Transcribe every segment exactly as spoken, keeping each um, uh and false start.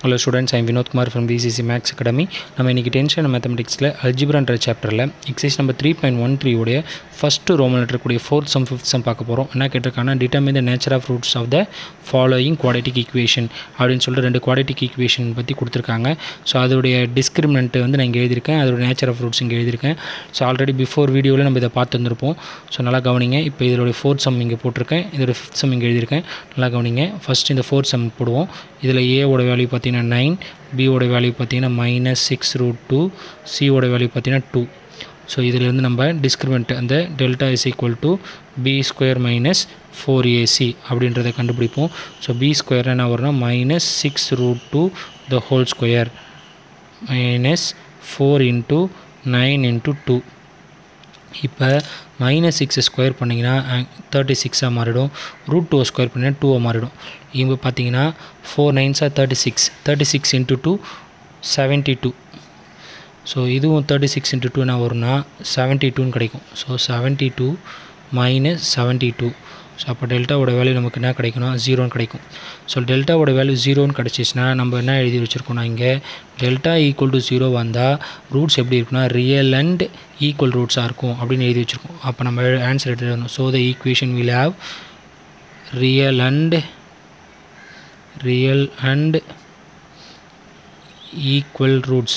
Hello students, I am Vinod Kumar from V C C Max Academy. நம்ம இன்னைக்கு tension மேத்தமெட்டிக்ஸில் அல்ஜிப்ரான்ற சாப்டரில் exercise number three point one three உடைய first Roman letter கூடிய fourth sum fifth sum பார்க்க போகிறோம். என்ன கேட்டிருக்காங்கன்னா determine the nature of roots of the following quadratic equation அப்படின்னு சொல்லிட்டு ரெண்டு குவாடிட்டிக் ஈக்குவேஷன் பற்றி கொடுத்துருக்காங்க. ஸோ அதோடைய டிஸ்கிரிமினன்ட் வந்து நான் இங்கே எழுதியிருக்கேன், அதோட நேச்சர் ஆஃப் ரூட்ஸ் இங்கே எழுதியிருக்கேன். ஸோ ஆல்ரெடி பிஃபோர் வீடியோவில் நம்ம இதை பார்த்து வந்திருப்போம். ஸோ நல்லா கவனிங்க. இப்போ இதோடைய ஃபோர்த் சம் இங்கே போட்டிருக்கேன், இதோட ஃபிஃப்த் சம் இங்கே எழுதியிருக்கேன். நல்லா கவனிங்க. ஃபஸ்ட் இந்த ஃபோர்த் சம் போடுவோம். இதில் ஏவோட வேல்யூ பார்த்தீங்கன்னா நைன், பியோட வேல்யூ பார்த்தீங்கன்னா மைனஸ் சிக்ஸ் ரூட் டூ, சியோட வேல்யூ பார்த்தீங்கன்னா டூ. ஸோ இதிலேருந்து நம்ம டிஸ்கிரிமெண்ட் அந்த delta is equal to B square minus four AC அப்படின்றத கண்டுபிடிப்போம். ஸோ பி ஸ்கொயர் என்ன வரும்னா minus six root two the whole square minus four into nine into two. இப்போ மைனஸ் சிக்ஸ் ஸ்கொயர் பண்ணிங்கன்னா thirty சிக்ஸாக மாறிடும், ரூட் டூ ஸ்கொயர் பண்ணிங்கன்னா டூவாக மாறிடும். இப்போ பார்த்தீங்கன்னா ஃபோர் நைன்ஸாக thirty six, thirty six into two seventy two. So இதுவும் தேர்ட்டி சிக்ஸ் இன்ட்டு டூ என்ன வரும்னா செவன்ட்டி டூன்னு கிடைக்கும். So seventy two minus seventy two. So அப்போ டெல்டாவோட வேல்யூ நமக்கு என்ன கிடைக்கும்னா ஜீரோன்னு கிடைக்கும். ஸோ டெல்டாவோட வேல்யூ ஜீரோன்னு கிடச்சிச்சின்னா நம்ம என்ன எழுதி வச்சுருக்கோம்னா இங்கே டெல்டா ஈக்குவல் டு ஜீரோ வந்தால் ரூட்ஸ் எப்படி இருக்குன்னா ரியல் அண்ட் ஈக்குவல் ரூட்ஸாக இருக்கும் அப்படின்னு எழுதி வச்சுருக்கோம். அப்போ நம்ம ஆன்சர் எடுத்து வரணும். So the equation will have real and real and equal roots.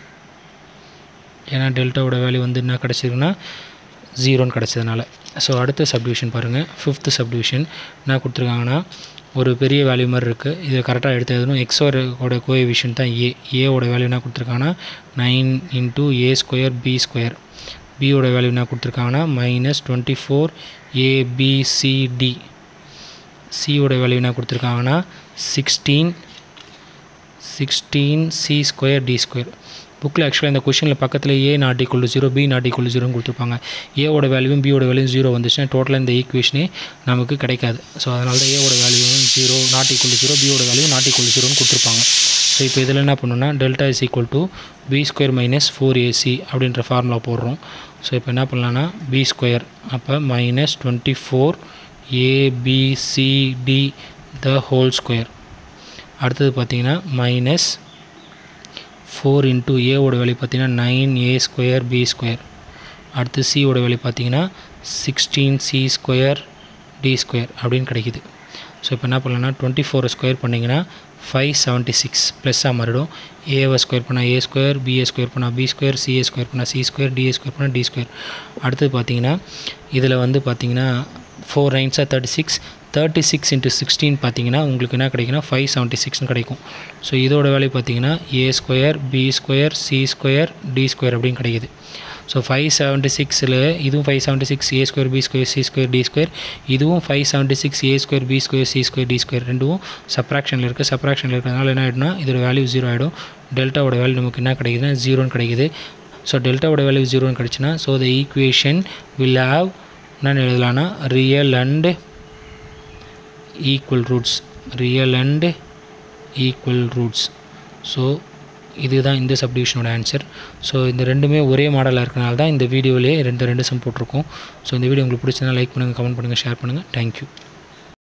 ஏன்னா டெல்டாவோட வேல்யூ வந்து என்ன கிடச்சிருக்குன்னா ஜீரோன்னு கிடச்சதுனால. ஸோ அடுத்த சப்டிவிஷன் பாருங்கள். ஃபிஃப்த்து சப்டிவிஷன் என்ன கொடுத்துருக்காங்கன்னா ஒரு பெரிய வேல்யூ மாதிரி இருக்குது. இதை கரெக்டாக எடுத்து எழுதணும். எக்ஸோட கோஎஃபிஷியன்ட் தான் ஏ. ஏவோட வேல்யூ என்ன கொடுத்துருக்காங்கன்னா nine into A square B square. பியோட வேல்யூ என்ன கொடுத்துருக்காங்கன்னா மைனஸ் டுவெண்ட்டி ஃபோர் ஏபிசிடி. சியோட வேல்யூ என்ன கொடுத்துருக்காங்கன்னா sixteen sixteen C square D square. புக்கில் ஆக்சுவலாக இந்த கொஷனில் பக்கத்தில் A not equal to zero, B not equal to ஜீரோன்னு கொடுத்துருப்பாங்க. ஏவோட வேல்யூவும் பியோட வேல்யூவும் ஜீரோ வந்துச்சுன்னா டோட்டலாக இந்த ஈக்குவேஷனே நமக்கு கிடைக்காது. ஸோ அதனால தான் ஏவோட வேல்யூவும் zero not equal to zero, பியோட வேல்யூ நாட் ஈக்குவல் டு ஜீரோன்னு கொடுத்துருப்பாங்க. ஸோ இப்போ இதில் என்ன பண்ணணும்னா delta is equal to B square minus four AC அப்படின்ற ஃபார்முலா போடுறோம். ஸோ இப்போ என்ன பண்ணலான்னா பி ஸ்கொயர் அப்போ minus twenty four ABCD the whole square. அடுத்தது பார்த்தீங்கன்னா மைனஸ் ஃபோர் இன்ட்டு ஏவோட வேல்யூ பார்த்தீங்கன்னா nine A square B square. அடுத்து சியோட வேல்யூ பார்த்தீங்கன்னா sixteen C square D square அப்படின்னு கிடைக்கிது. ஸோ இப்போ என்ன பண்ணலாம்னா டுவெண்ட்டி ஃபோரை ஸ்கொயர் பண்ணிங்கன்னா ஃபைவ் செவன்ட்டி சிக்ஸ் ப்ளஸ்ஸாக மாறிடும். ஏவை ஸ்கொயர் பண்ணால் ஏ ஸ்கொயர், பிஏ ஸ்கொயர் பண்ணால் பி ஸ்கொயர், சிஏ ஸ்கொயர் பண்ணால் சி ஸ்கொயர், டிஏ ஸ்கொயர் பண்ணால் டி ஸ்கொயர். அடுத்தது பார்த்தீங்கன்னா இதில் வந்து பார்த்தீங்கன்னா ஃபோர் நைன்ஸாக thirty six, thirty six into sixteen பார்த்தீங்கன்னா உங்களுக்கு என்ன கிடைக்குன்னா ஃபைவ் செவன்ட்டி சிக்ஸ்னு கிடைக்கும். ஸோ இதோட வேல்யூ பார்த்தீங்கன்னா A square B square C square D square அப்படின்னு கிடைக்குது. ஸோ ஃபைவ் செவன்ட்டி சிக்ஸில் இதுவும் five seventy six A square B square C square D square, இதுவும் five seventy six A square B square C square D square ரெண்டும் சப்ராக்ஷனில் இருக்குது. சப்ராக்ஷனில் இருக்கிறதுனால என்ன ஆகிடும்னா இதோட வேல்யூ ஜீரோ ஆகிடும். டெல்டாவோட வேல்யூ நமக்கு என்ன கிடைக்குதுன்னா ஜீரோன்னு கிடைக்குது. ஸோ டெல்டாவோட வேல்யூ ஜீரோன்னு கிடச்சுன்னா so the equation will have என்னென்னு எழுதலான்னா real and equal roots, real and equal roots. So இதுதான் இந்த சப்டிவிஷனோட ஆன்சர். ஸோ இந்த ரெண்டுமே ஒரே மாடலாக இருக்கனால தான் இந்த வீடியோவிலே ரெண்டு ரெண்டு சம் போட்டிருக்கோம். ஸோ இந்த வீடியோ உங்களுக்கு பிடிச்சதுனா லைக் பண்ணுங்கள், கமெண்ட் பண்ணுங்கள், ஷேர் பண்ணுங்கள். தேங்க்யூ.